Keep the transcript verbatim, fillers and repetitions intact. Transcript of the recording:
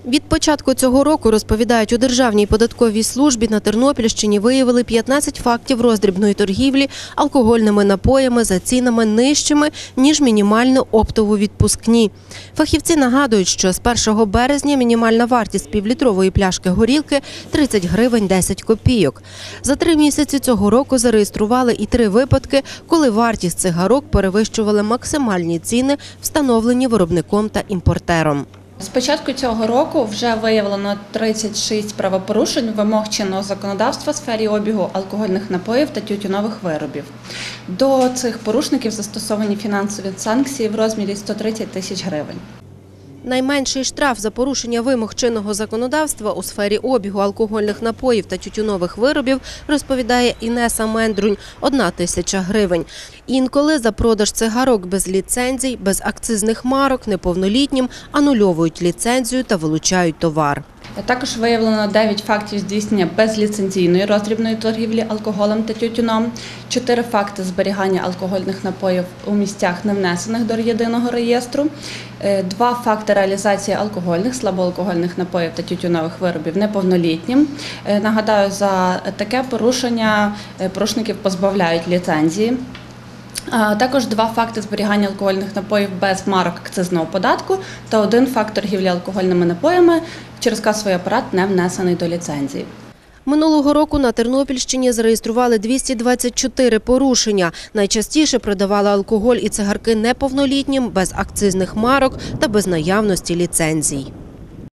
Від початку цього року, розповідають у Державній податковій службі, на Тернопільщині виявили п'ятнадцять фактів роздрібної торгівлі алкогольними напоями за цінами нижчими, ніж мінімально-оптово-відпускні. Фахівці нагадують, що з першого березня мінімальна вартість півлітрової пляшки горілки – тридцять гривень десять копійок. За три місяці цього року зареєстрували і три випадки, коли вартість цигарок перевищувала максимальні ціни, встановлені виробником та імпортером. З початку цього року вже виявлено тридцять шість правопорушень вимог чинного законодавства в сфері обігу алкогольних напоїв та тютюнових виробів. До цих порушників застосовані фінансові санкції в розмірі сто тридцять тисяч гривень. Найменший штраф за порушення вимог чинного законодавства у сфері обігу алкогольних напоїв та тютюнових виробів, розповідає Інеса Мендрунь, одна тисяча гривень. Інколи за продаж цигарок без ліцензій, без акцизних марок, неповнолітнім анульовують ліцензію та вилучають товар. Також виявлено дев'ять фактів здійснення безліцензійної роздрібної торгівлі алкоголем та тютюном, чотири факти зберігання алкогольних напоїв у місцях, не внесених до єдиного реєстру, два факти реалізації алкогольних, слабоалкогольних напоїв та тютюнових виробів неповнолітнім. Нагадаю, за таке порушення порушників позбавляють ліцензії. Також два факти зберігання алкогольних напоїв без марок акцизного податку та один факт торгівлі алкогольними напоями через касовий апарат, не внесений до ліцензії. Минулого року на Тернопільщині зареєстрували двісті двадцять чотири порушення. Найчастіше продавали алкоголь і цигарки неповнолітнім, без акцизних марок та без наявності ліцензій.